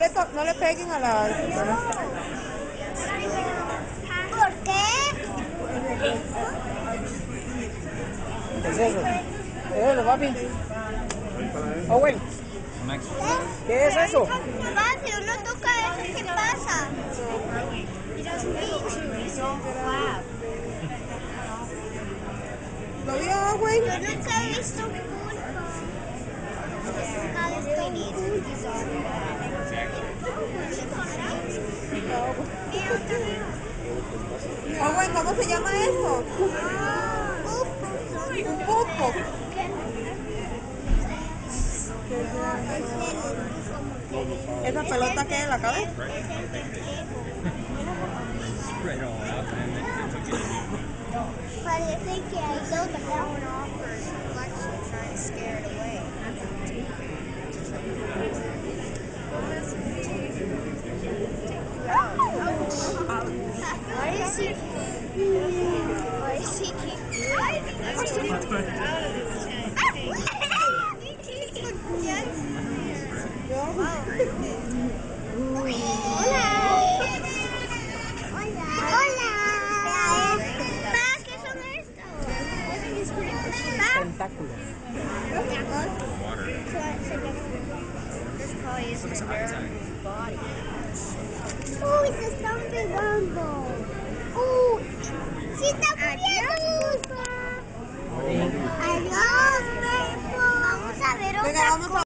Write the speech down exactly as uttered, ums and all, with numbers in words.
le, to no le peguen a la... ¿Por qué? ¿Qué es eso? ¿Qué es eso, papi? Owen, ¿qué es eso? Papá, si uno toca eso, ¿qué pasa? ¿Lo vio, Owen? Yo nunca he visto un pulpo. Nunca he visto un Owen, ¿cómo se llama eso? Un pulpo. ¿Esa pelota qué es la cabeza? Parece que hay dos que estaban off for reflection, trying to scare it away. Why does he Why does he keep doing Tentáculos. Uy, se están pegando. Uy, sí está muriendo. Adiós, Pepo. Vamos a ver otra. Venga, vamos a